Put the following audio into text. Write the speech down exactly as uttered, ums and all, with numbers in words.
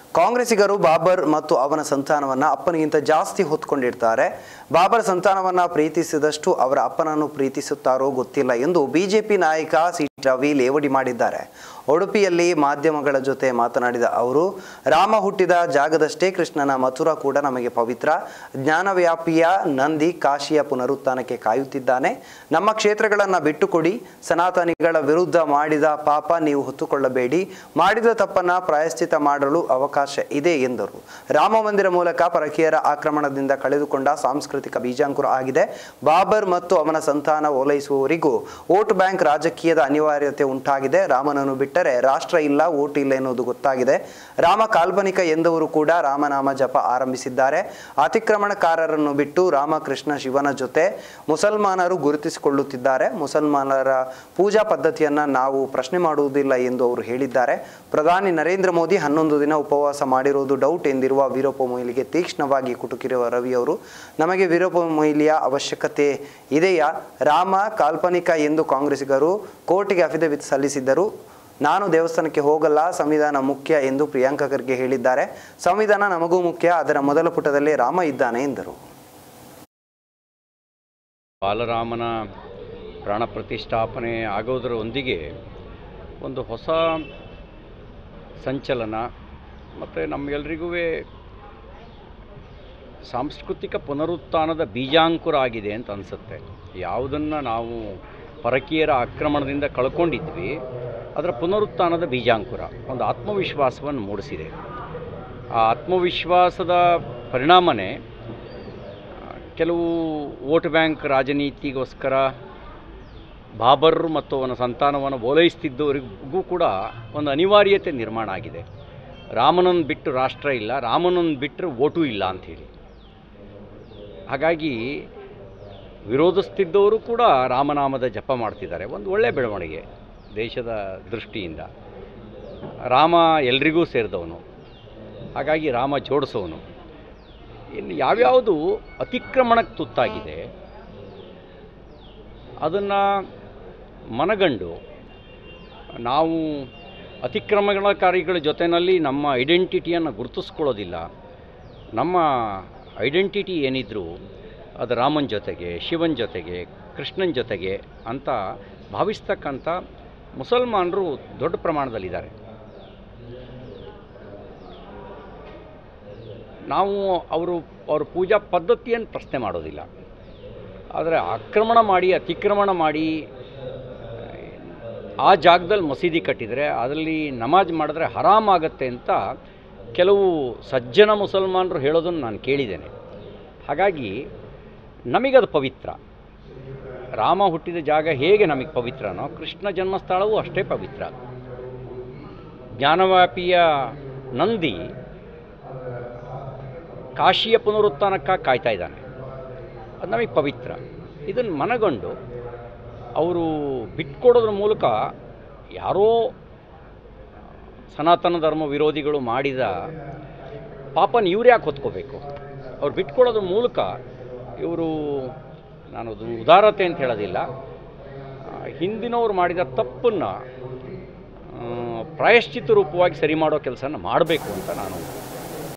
ಕಾಂಗ್ರೆಸ್ಸಿಗರು ಬಾಬರ್ ಮತ್ತು ಅವನ ಸಂತಾನವನ್ನು ಅಪ್ಪನಿಗಿಂತ ಜಾಸ್ತಿ ಹೊತ್ತುಕೊಂಡಿರ್ತಾರೆ. ಬಾಬರ್ ಸಂತಾನವನ್ನು ಪ್ರೀತಿಸಿದಷ್ಟು ಅವರ ಅಪ್ಪನನ್ನು ಪ್ರೀತಿಸುತ್ತಾರೋ ಗೊತ್ತಿಲ್ಲ ಎಂದು ಬಿಜೆಪಿ ನಾಯಕ ಸಿ ರವಿ ಲೇವಡಿ ಮಾಡಿದ್ದಾರೆ. ಉಡುಪಿಯಲ್ಲಿ ಮಾಧ್ಯಮಗಳ ಜೊತೆ ಮಾತನಾಡಿದ ಅವರು, ರಾಮ ಹುಟ್ಟಿದ ಜಾಗದಷ್ಟೇ ಕೃಷ್ಣನ ಮಥುರಾ ಕೂಡ ನಮಗೆ ಪವಿತ್ರ. ಜ್ಞಾನವ್ಯಾಪಿಯ ನಂದಿ ಕಾಶಿಯ ಪುನರುತ್ಥಾನಕ್ಕೆ ಕಾಯುತ್ತಿದ್ದಾನೆ. ನಮ್ಮ ಕ್ಷೇತ್ರಗಳನ್ನು ಬಿಟ್ಟುಕೊಡಿ. ಸನಾತನಿಗಳ ವಿರುದ್ಧ ಮಾಡಿದ ಪಾಪ ನೀವು ಹೊತ್ತುಕೊಳ್ಳಬೇಡಿ. ಮಾಡಿದ ತಪ್ಪನ್ನು ಪ್ರಾಯಶ್ಚಿತ್ತ ಮಾಡಲು ಅವಕಾಶ ಇದೆ ಎಂದರು. ರಾಮ ಮಂದಿರ ಮೂಲಕ ಪರಕೀಯರ ಆಕ್ರಮಣದಿಂದ ಕಳೆದುಕೊಂಡ ಸಾಂಸ್ಕೃತಿಕ ಬೀಜಾಂಕುರ ಆಗಿದೆ. ಬಾಬರ್ ಮತ್ತು ಅವನ ಸಂತಾನ ಓಲೈಸುವವರಿಗೂ ವೋಟ್ ಬ್ಯಾಂಕ್ ರಾಜಕೀಯದ ಅನಿವಾರ್ಯತೆ ಉಂಟಾಗಿದೆ. ರಾಮನನ್ನು ಬಿಟ್ಟರೆ ರಾಷ್ಟ್ರ ಇಲ್ಲ, ವೋಟ್ ಇಲ್ಲ ಎನ್ನುವುದು ಗೊತ್ತಾಗಿದೆ. ರಾಮ ಕಾಲ್ಪನಿಕ ಎಂದವರು ಕೂಡ ರಾಮನಾಮ ಜಪ ಆರಂಭಿಸಿದ್ದಾರೆ. ಅತಿಕ್ರಮಣಕಾರರನ್ನು ಬಿಟ್ಟು ರಾಮಕೃಷ್ಣ ಶಿವನ ಜೊತೆ ಮುಸಲ್ಮಾನರು ಗುರುತಿಸಿಕೊಳ್ಳುತ್ತಿದ್ದಾರೆ. ಮುಸಲ್ಮಾನರ ಪೂಜಾ ಪದ್ಧತಿಯನ್ನು ನಾವು ಪ್ರಶ್ನೆ ಮಾಡುವುದಿಲ್ಲ ಎಂದು ಅವರು ಹೇಳಿದ್ದಾರೆ. ಪ್ರಧಾನಿ ನರೇಂದ್ರ ಮೋದಿ ಹನ್ನೊಂದು ದಿನ ಉಪವಾಸ ಮಾಡಿರುವುದು ಡೌಟ್ ಎಂದಿರುವ ವೀರಪ್ಪ ಮೊಯ್ಲಿಗೆ ತೀಕ್ಷ್ಣವಾಗಿ ಕುಟುಕಿರುವ ರವಿ ಅವರು, ನಮಗೆ ವೀರಪ್ಪ ಮೊಯ್ಲಿಯ ಅವಶ್ಯಕತೆ ಇದೆಯಾ? ರಾಮ ಕಾಲ್ಪನಿಕ ಎಂದು ಕಾಂಗ್ರೆಸ್ಸಿಗರು ಕೋರ್ಟಿಗೆ ಅಫಿಡವಿಟ್ ಸಲ್ಲಿಸಿದ್ದರು. ನಾನು ದೇವಸ್ಥಾನಕ್ಕೆ ಹೋಗಲ್ಲ, ಸಂವಿಧಾನ ಮುಖ್ಯ ಎಂದು ಪ್ರಿಯಾಂಕಾ ಖರ್ಗೆ ಹೇಳಿದ್ದಾರೆ. ಸಂವಿಧಾನ ನಮಗೂ ಮುಖ್ಯ, ಅದರ ಮೊದಲ ಪುಟದಲ್ಲಿ ರಾಮ ಇದ್ದಾನೆ ಎಂದರು. ಬಾಲರಾಮನ ಪ್ರಾಣ ಪ್ರತಿಷ್ಠಾಪನೆ ಆಗೋದರೊಂದಿಗೆ ಒಂದು ಹೊಸ ಸಂಚಲನ ಮತ್ತು ನಮ್ಮೆಲ್ಲರಿಗೂ ಸಾಂಸ್ಕೃತಿಕ ಪುನರುತ್ಥಾನದ ಬೀಜಾಂಕುರ ಆಗಿದೆ ಅಂತ ಅನಿಸುತ್ತೆ. ಯಾವುದನ್ನು ನಾವು ಪರಕೀಯರ ಆಕ್ರಮಣದಿಂದ ಕಳ್ಕೊಂಡಿದ್ವಿ, ಅದರ ಪುನರುತ್ಥಾನದ ಬೀಜಾಂಕುರ ಒಂದು ಆತ್ಮವಿಶ್ವಾಸವನ್ನು ಮೂಡಿಸಿದೆ. ಆ ಆತ್ಮವಿಶ್ವಾಸದ ಪರಿಣಾಮನೇ ಕೆಲವು ವೋಟ್ ಬ್ಯಾಂಕ್ ರಾಜನೀತಿಗೋಸ್ಕರ ಬಾಬರ್ ಮತ್ತು ಅವನ ಸಂತಾನವನ್ನು ಓಲೈಸ್ತಿದ್ದವರಿಗೂ ಕೂಡ ಒಂದು ಅನಿವಾರ್ಯತೆ ನಿರ್ಮಾಣ ಆಗಿದೆ. ರಾಮನನ್ನು ಬಿಟ್ಟು ರಾಷ್ಟ್ರ ಇಲ್ಲ, ರಾಮನನ್ನು ಬಿಟ್ಟರೆ ವೋಟು ಇಲ್ಲ ಅಂಥೇಳಿ. ಹಾಗಾಗಿ ವಿರೋಧಿಸ್ತಿದ್ದವರು ಕೂಡ ರಾಮನಾಮದ ಜಪ ಮಾಡ್ತಿದ್ದಾರೆ. ಒಂದು ಒಳ್ಳೆಯ ಬೆಳವಣಿಗೆ ದೇಶದ ದೃಷ್ಟಿಯಿಂದ. ರಾಮ ಎಲ್ರಿಗೂ ಸೇರಿದವನು, ಹಾಗಾಗಿ ರಾಮ ಜೋಡಿಸೋನು. ಇನ್ನು ಯಾವ್ಯಾವುದು ಅತಿಕ್ರಮಣಕ್ಕೆ ತುತ್ತಾಗಿದೆ ಅದನ್ನು ಮನಗಂಡು ನಾವು ಅತಿಕ್ರಮಣಕಾರಿಗಳ ಜೊತೆಯಲ್ಲಿ ನಮ್ಮ ಐಡೆಂಟಿಟಿಯನ್ನು ಗುರುತಿಸ್ಕೊಳ್ಳೋದಿಲ್ಲ. ನಮ್ಮ ಐಡೆಂಟಿಟಿ ಏನಿದ್ರು ಅದು ರಾಮನ ಜೊತೆಗೆ, ಶಿವನ ಜೊತೆಗೆ, ಕೃಷ್ಣನ ಜೊತೆಗೆ ಅಂತ ಭಾವಿಸ್ತಕ್ಕಂಥ ಮುಸಲ್ಮಾನರು ದೊಡ್ಡ ಪ್ರಮಾಣದಲ್ಲಿದ್ದಾರೆ. ನಾವು ಅವರು ಅವ್ರ ಪೂಜಾ ಪದ್ಧತಿಯನ್ನು ಪ್ರಶ್ನೆ ಮಾಡೋದಿಲ್ಲ. ಆದರೆ ಆಕ್ರಮಣ ಮಾಡಿ ಅತಿಕ್ರಮಣ ಮಾಡಿ ಆ ಜಾಗದಲ್ಲಿ ಮಸೀದಿ ಕಟ್ಟಿದರೆ ಅದರಲ್ಲಿ ನಮಾಜ್ ಮಾಡಿದ್ರೆ ಹರಾಮ್ ಆಗುತ್ತೆ ಅಂತ ಕೆಲವು ಸಜ್ಜನ ಮುಸಲ್ಮಾನರು ಹೇಳೋದನ್ನು ನಾನು ಕೇಳಿದ್ದೇನೆ. ಹಾಗಾಗಿ ನಮಗದು ಪವಿತ್ರ. ರಾಮ ಹುಟ್ಟಿದ ಜಾಗ ಹೇಗೆ ನಮಗೆ ಪವಿತ್ರನೋ ಕೃಷ್ಣ ಜನ್ಮಸ್ಥಳವೂ ಅಷ್ಟೇ ಪವಿತ್ರ. ಜ್ಞಾನವ್ಯಾಪಿಯ ನಂದಿ ಕಾಶಿಯ ಪುನರುತ್ಥಾನಕ್ಕಾಗಿ ಕಾಯ್ತಾ ಇದ್ದಾನೆ, ಅದು ನಮಗೆ ಪವಿತ್ರ. ಇದನ್ನು ಮನಗಂಡು ಅವರು ಬಿಟ್ಕೊಡೋದ್ರ ಮೂಲಕ ಯಾರೋ ಸನಾತನ ಧರ್ಮ ವಿರೋಧಿಗಳು ಮಾಡಿದ ಪಾಪನ ಇವ್ರು ಯಾಕೆ ಹೊತ್ಕೋಬೇಕು? ಅವ್ರು ಬಿಟ್ಕೊಡೋದ್ರ ಮೂಲಕ ಇವರು, ನಾನು ಅದು ಉದಾರತೆ ಅಂತ ಹೇಳೋದಿಲ್ಲ, ಹಿಂದಿನವ್ರು ಮಾಡಿದ ತಪ್ಪನ್ನು ಪ್ರಾಯಶ್ಚಿತ್ತ ರೂಪವಾಗಿ ಸರಿ ಮಾಡೋ ಕೆಲಸನ ಮಾಡಬೇಕು ಅಂತ ನಾನು